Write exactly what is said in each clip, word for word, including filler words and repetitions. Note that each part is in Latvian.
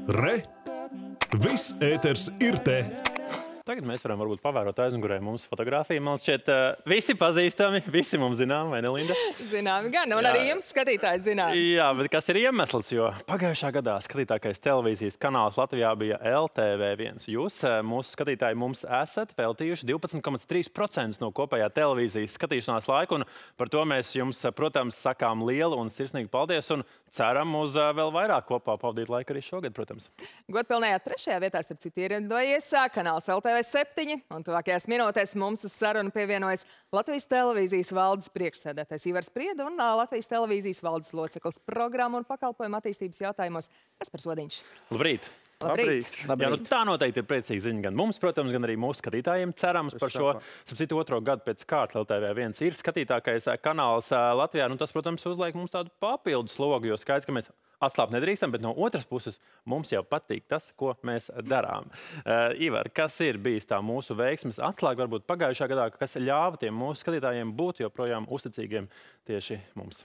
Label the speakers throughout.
Speaker 1: Re! Viss ēters ir te!
Speaker 2: Tagad mēs varam varbūt pavērot aizmugurē mums fotogrāfiju. Man šķiet, uh, visi pazīstami, visi mums zinām, vai ne, Linda?
Speaker 3: Zināmi gan, un jā. Arī jums skatītāji zinām.
Speaker 2: Jā, bet kas ir iemesls, jo pagājušā gadā skatītākais televīzijas kanāls Latvijā bija L T V viens. Jūs, mūsu skatītāji, mums esat veltījuši divpadsmit komats trīs procenti no kopējā televīzijas skatīšanās laika, un par to mēs jums, protams, sakām lielu un sirsnīgu paldies, un ceram uz uh, vēl vairāk kopā pavadīt laiku arī šogad, protams.
Speaker 3: Godpilnajā trešajā vietā, starp citu, ierindojies kanāls L T V septiņi, un tuvākajās minūtēs mums uz sarunu pievienojas Latvijas televīzijas valdes priekšsēdētājs Ivars Sprieda un Latvijas televīzijas valdes loceklis programmu un pakalpojumu attīstības jautājumos Kaspars Odiņš.
Speaker 2: Labrīt!
Speaker 3: Labrīt!
Speaker 2: Labrīt. Jā, nu, tā noteikti ir priecīga ziņa gan mums, protams, gan arī mūsu skatītājiem. Cerams par šo, starp citu, otro gadu pēc kārtas L T V viens ir skatītākais kanāls Latvijā. Nu, tas, protams, uzliek mums tādu papildu slogu, jo skaidrs, ka mēs atslāpt nedrīkstam, bet no otras puses mums jau patīk tas, ko mēs darām. Uh, Ivar, kas ir bijis tā mūsu veiksmes atslēga varbūt pagājušā gadā, kas ļāva tiem mūsu skatītājiem būt joprojām uzticīgiem tieši mums?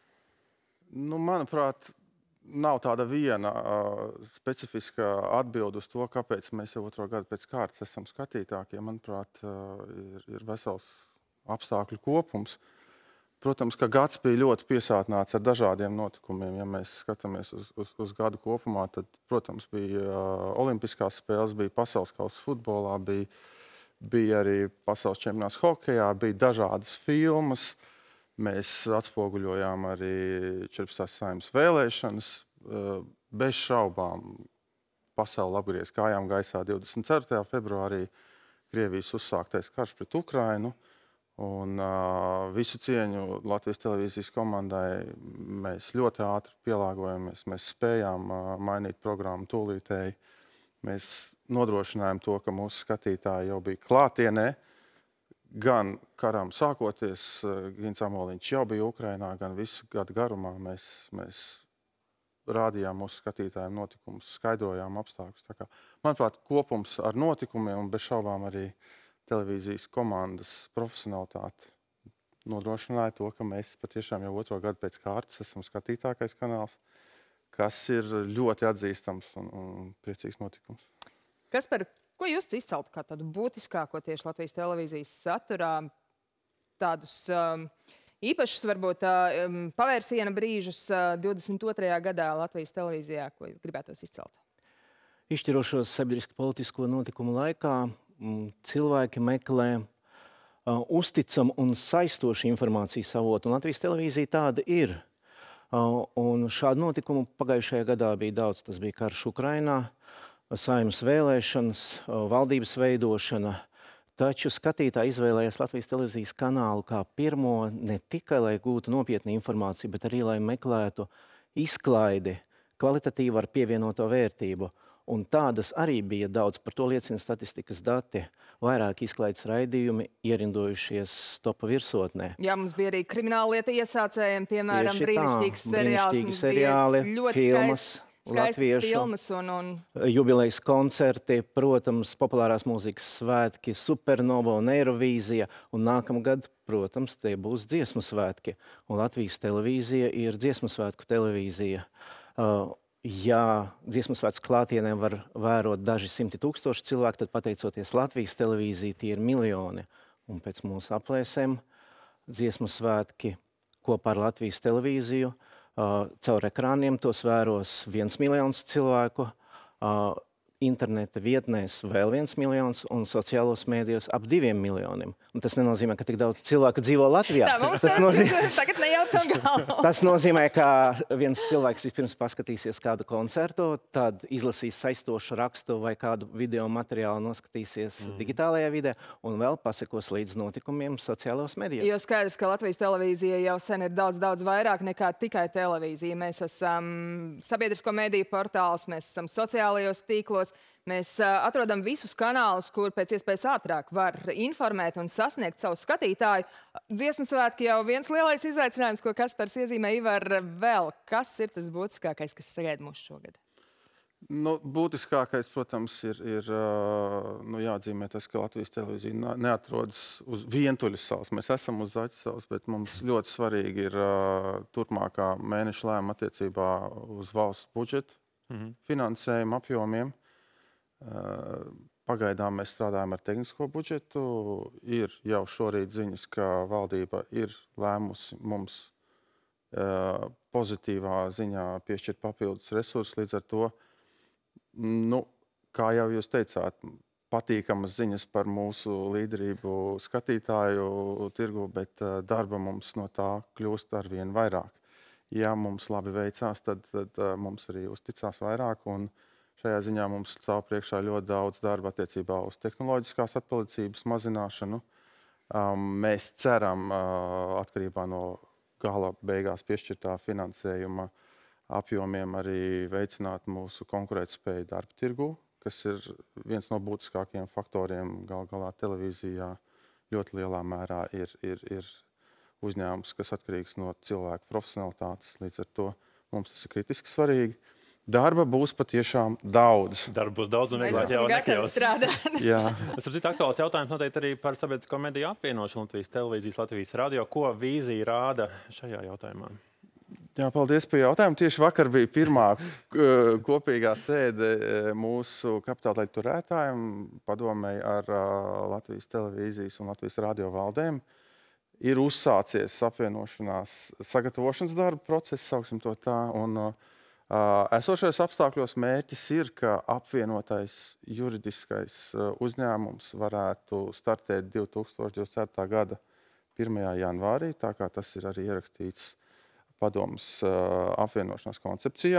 Speaker 4: Nu, manuprāt, nav tāda viena uh, specifiska atbilde uz to, kāpēc mēs jau otro gadu pēc kārtas esam skatītākie. Manuprāt, uh, ir, ir vesels apstākļu kopums. Protams, ka gads bija ļoti piesātināts ar dažādiem notikumiem. Ja mēs skatāmies uz, uz, uz gadu kopumā, tad, protams, bija uh, olimpiskās spēles, bija pasaules kausa futbolā, bija, bija arī pasaules čempionāts hokejā, bija dažādas filmas. Mēs atspoguļojām arī četrpadsmitās Saeimas vēlēšanas. Bez šaubām pasaule apgriez kājām gaisā divdesmit ceturtajā februārī Krievijas uzsāktais karš pret Ukrainu. Un uh, visu cieņu Latvijas televīzijas komandai mēs ļoti ātri pielāgojamies. Mēs spējām uh, mainīt programmu tūlītēji. Mēs nodrošinājām to, ka mūsu skatītāji jau bija klātienē. Gan karam sākoties, Gins Amoliņš jau bija Ukrainā, gan visu gadu garumā mēs, mēs rādījām mūsu skatītājiem notikumus, skaidrojām apstākļus. Tā kā, manuprāt, kopums ar notikumiem un bez šaubām arī televīzijas komandas profesionalitāti nodrošināja to, ka mēs patiešām jau otro gadu pēc kārtas esam skatītākais kanāls, kas ir ļoti atzīstams un, un priecīgs notikums.
Speaker 3: Kaspar, ko jūs izceltu kā tādu būtiskāko tieši Latvijas televīzijas saturā? Tādus um, īpašus, varbūt, um, pavērsiena brīžus uh, divdesmit otrajā gadā Latvijas televīzijā, ko gribētos izcelt?
Speaker 5: Izšķirošos sabiedriski politisko notikumu laikā m, cilvēki meklē uh, uzticamu un saistošu informācijas avotu, un Latvijas televīzija tāda ir. Uh, un šādu notikumu pagājušajā gadā bija daudz. Tas bija karš Ukrainā, Saeimas vēlēšanas, valdības veidošana, taču skatītāji izvēlējās Latvijas televīzijas kanālu kā pirmo ne tikai, lai gūtu nopietnu informāciju, bet arī, lai meklētu izklaidi, kvalitatīvu ar pievienoto vērtību. Un tādas arī bija daudz, par to liecina statistikas dati. Vairāk izklaides raidījumi ierindojušies topa virsotnē.
Speaker 3: Jā, mums bija arī krimināllieta iesācējiem, piemēram, brīnišķīgs seriāls.
Speaker 5: Brīnišķīgi seriāli, filmas.
Speaker 3: Skaistas filmas un, un...
Speaker 5: jubilejas koncerti, protams, populārās mūzikas svētki, Supernova un Eirovīzija, un nākamgad, protams, tie būs dziesmu svētki. Un Latvijas televīzija ir dziesmu svētku televīzija. Uh, ja dziesmu svētku klātienē var vērot daži simti tūkstoši cilvēku, tad pateicoties Latvijas televīzija, tie ir miljoni. Un pēc mūsu aplēsēm dziesmu svētki kopā ar Latvijas televīziju Uh, caur ekrāniem tos vēros viens miljons cilvēku, uh, interneta vietnēs vēl viens miljons un sociālos mēdījos ap diviem miljoniem. Un tas nenozīmē, ka tik daudz cilvēku dzīvo Latvijā.
Speaker 3: Tā, mums
Speaker 5: tas nozīmē,
Speaker 3: tagad nejaucam galvu.
Speaker 5: Tas nozīmē, ka viens cilvēks vispirms paskatīsies kādu koncertu, tad izlasīs saistošu rakstu vai kādu video materiālu noskatīsies mm. digitālajā vidē un vēl pasekos līdz notikumiem sociālos medijos.
Speaker 3: Jo skaidrs, ka Latvijas televīzija jau sen ir daudz, daudz vairāk nekā tikai televīzija. Mēs esam sabiedrisko mediju portāls, mēs esam sociālajos tīklos. Mēs uh, atrodam visus kanālus, kur pēc iespējas ātrāk var informēt un sasniegt savu skatītāju. Dziesmu svētki jau viens lielais izaicinājums, ko Kaspars iezīmē. Ivar, vēl kas ir tas būtiskākais, kas sagaida mūs šogad?
Speaker 4: Nu, būtiskākais, protams, ir, ir nu, jāatzīmē tas, ka Latvijas televīzija neatrodas uz vientuļas salas. Mēs esam uz Zaķa salas, bet mums ļoti svarīgi ir turpmākā mēneša lēma attiecībā uz valsts budžetu. mm-hmm. finansējuma apjomiem. Pagaidām mēs strādājam ar tehnisko budžetu. Ir jau šorīt ziņas, ka valdība ir lēmusi mums pozitīvā ziņā piešķirt papildus resursus. Līdz ar to, nu, kā jau jūs teicāt, patīkamas ziņas par mūsu līderību skatītāju tirgu, bet darba mums no tā kļūst arvien vairāk. Ja mums labi veicās, tad, tad mums arī uzticās vairāk, un šajā ziņā mums stāv priekšā ļoti daudz darba attiecībā uz tehnoloģiskās atpalicības mazināšanu. Um, mēs ceram, uh, atkarībā no gala beigās piešķirtā finansējuma apjomiem, arī veicināt mūsu konkurētspēju darba tirgu, kas ir viens no būtiskākajiem faktoriem. Gal galā televīzijā ļoti lielā mērā ir, ir, ir uzņēmums, kas atkarīgs no cilvēku profesionalitātes. Līdz ar to mums tas ir kritiski svarīgi. Darba būs patiešām daudz.
Speaker 2: Darba būs daudz un
Speaker 3: vieglāk jau nekļaus.
Speaker 2: Jā. Tas ir aktuāls jautājums noteikti arī par sabiedrisko mediju apvienošanu Latvijas televīzijas, Latvijas radio. Ko vīzija rāda šajā jautājumā?
Speaker 4: Jā, paldies par jautājumu. Tieši vakar bija pirmā kopīgā sēde mūsu kapitāla turētājiem padomēji ar Latvijas televīzijas un Latvijas radio valdēm. Ir uzsācies apvienošanās sagatavošanas darba process, sauksim to tā, un esošajos apstākļos mērķis ir, ka apvienotais juridiskais uzņēmums varētu startēt divi tūkstoši divdesmit ceturtā gada pirmajā janvārī, tā kā tas ir arī ierakstīts padomas apvienošanās koncepcijā.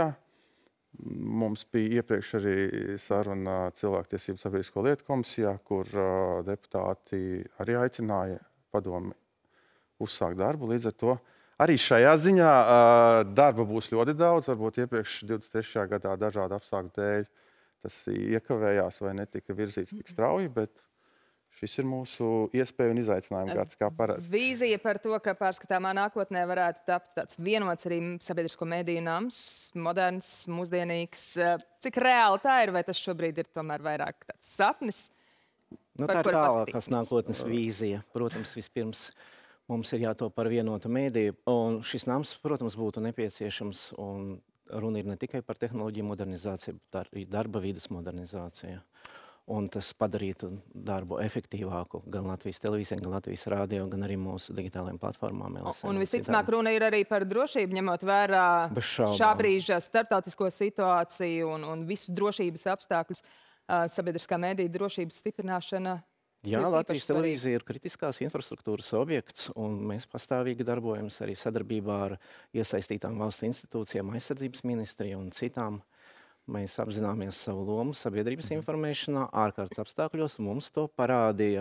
Speaker 4: Mums bija iepriekš arī saruna cilvēktiesību sabiedrisko lietu komisijā, kur deputāti arī aicināja padomi uzsākt darbu. Līdz ar to arī šajā ziņā darba būs ļoti daudz. Varbūt iepriekš divdesmit trešajā gadā dažādu apstākļu dēļ tas iekavējās vai netika virzīts tik strauji, bet šis ir mūsu iespēja un izaicinājuma gads, kā parasti.
Speaker 3: Vīzija par to, ka pārskatāmā nākotnē varētu tapt tāds vienots arī sabiedrisko mediju nams, moderns, mūsdienīgs. Cik reāli tā ir, vai tas šobrīd ir tomēr vairāk tāds sapnis?
Speaker 5: Nu, tā ir tālākās nākotnes vīzija. Protams, vispirms mums ir jātop par vienotu mediju, un šis nams, protams, būtu nepieciešams, un runa ir ne tikai par tehnoloģiju modernizāciju, bet arī darba vides modernizāciju. Un tas padarītu darbu efektīvāku gan Latvijas televīzijai, gan Latvijas radio, gan arī mūsu digitālajām platformām.
Speaker 3: Un visticamāk runa ir arī par drošību, ņemot vērā šā brīža starptautisko situāciju un, un visus drošības apstākļus. Sabiedriskā mediju drošības stiprināšana.
Speaker 5: Jā, Latvijas televīzija ir kritiskās infrastruktūras objekts, un mēs pastāvīgi darbojamies arī sadarbībā ar iesaistītām valsts institūcijām, aizsardzības ministriju un citām. Mēs apzināmies savu lomu sabiedrības informēšanā, ārkārtas apstākļos, mums to parādīja.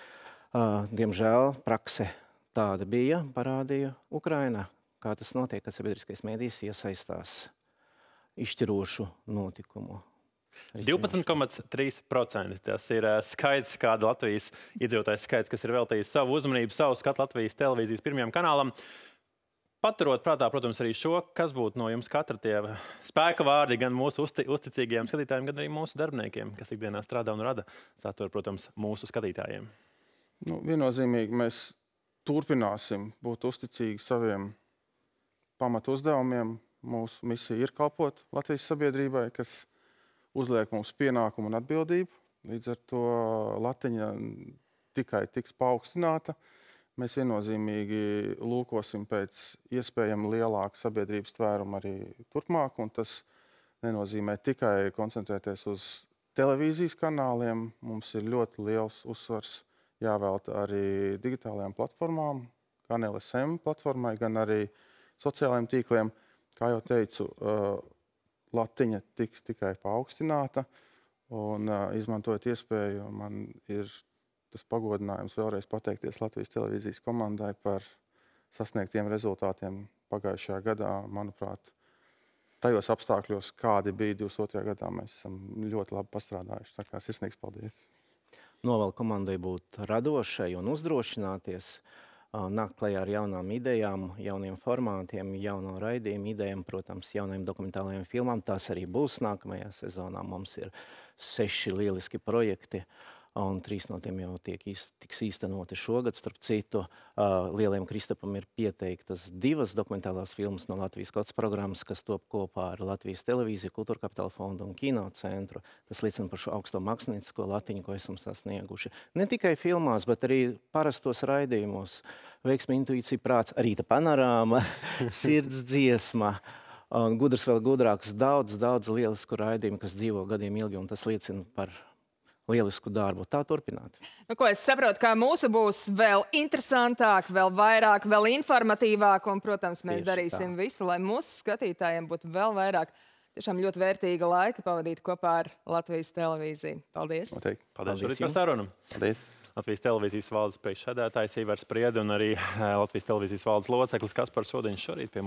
Speaker 5: Diemžēl prakse tāda bija, parādīja Ukraina, kā tas notiek, kad sabiedriskais mēdījis iesaistās izšķirošu notikumu.
Speaker 2: divpadsmit komats trīs procenti. Tas ir skaits, kāda Latvijas iedzīvotājs skaits, kas ir veltījis savu uzmanību, savu skatu Latvijas televīzijas pirmajam kanālam. Paturot prātā, protams, arī šo, kas būtu no jums katra tie spēka vārdi gan mūsu uzti, uzticīgajiem skatītājiem, gan arī mūsu darbiniekiem, kas ikdienā strādā un rada saturu, protams, mūsu skatītājiem.
Speaker 4: Nu, viennozīmīgi mēs turpināsim būt uzticīgi saviem pamatu uzdevumiem. Mūsu misija ir kalpot Latvijas sabiedrībai, kas uzliek mums pienākumu un atbildību. Līdz ar to latiņa tikai tiks paaugstināta. Mēs viennozīmīgi lūkosim pēc iespējami lielāku sabiedrības tvērumu arī turpmāk, un tas nenozīmē tikai koncentrēties uz televīzijas kanāliem. Mums ir ļoti liels uzsvars jāvelta arī digitālajām platformām, gan L S M platformai, gan arī sociālajiem tīkliem. Kā jau teicu, latiņa tiks tikai paaugstināta, un izmantojot iespēju, man ir tas pagodinājums vēlreiz pateikties Latvijas televīzijas komandai par sasniegtiem rezultātiem pagājušajā gadā. Manuprāt, tajos apstākļos, kādi bija divdesmit otrajā gadā, mēs esam ļoti labi pastrādājuši. Tā kā sirsnīgs paldies.
Speaker 5: Novēl komandai būt radošai un uzdrošināties, nākt klajā ar jaunām idejām, jauniem formātiem, jauno raidījumu idejām, protams, jauniem dokumentālajiem filmām. Tās arī būs nākamajā sezonā. Mums ir seši lieliski projekti. un trīs no tiem jau tiek iz, tiks īstenoti šogad. Starp citu, uh, Lielajam Kristapam ir pieteiktas divas dokumentālās filmas no Latvijas kods programmas, kas top kopā ar Latvijas televīziju, Kultūra Kapitāla fondu un Kino centru. Tas liecina par šo augsto māksliniecisko latiņu, ko esam sasnieguši. Ne tikai filmās, bet arī parastos raidījumos. Veiksme, intuīcija, prāts, Rīta panorāma, sirds dziesma. Un gudrs vēl gudrāks, daudz, daudz lielisku raidījumu, kas dzīvo gadiem ilgi, un tas liecina par lielisku darbu. Tā turpināt.
Speaker 3: Nu, ko es saprotu, ka mūsu būs vēl interesantāk, vēl vairāk, vēl informatīvāk, un, protams, mēs
Speaker 5: Tieši
Speaker 3: darīsim
Speaker 5: tā.
Speaker 3: visu, lai mūsu skatītājiem būtu vēl vairāk tiešām ļoti vērtīga laika pavadīt kopā ar Latvijas televīziju. Paldies!
Speaker 4: Noteikti.
Speaker 2: Paldies,
Speaker 5: Paldies
Speaker 2: Paldies par
Speaker 5: jums.
Speaker 2: sarunu!
Speaker 4: Paldies!
Speaker 2: Latvijas televīzijas valdes priekšsēdētājs Ivars Spriede un arī Latvijas televīzijas valdes loceklis Kaspars Odiņš šorīt pie